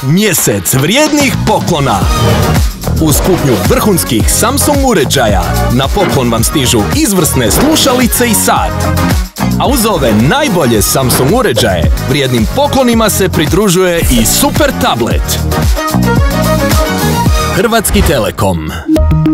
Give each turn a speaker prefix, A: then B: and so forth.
A: Mjesec vrijednih poklona. Uz kupnju vrhunskih Samsung uređaja na poklon vam stižu izvrsne slušalice i sat. A uz ove najbolje Samsung uređaje vrijednim poklonima se pridružuje i super tablet. Hrvatski Telekom.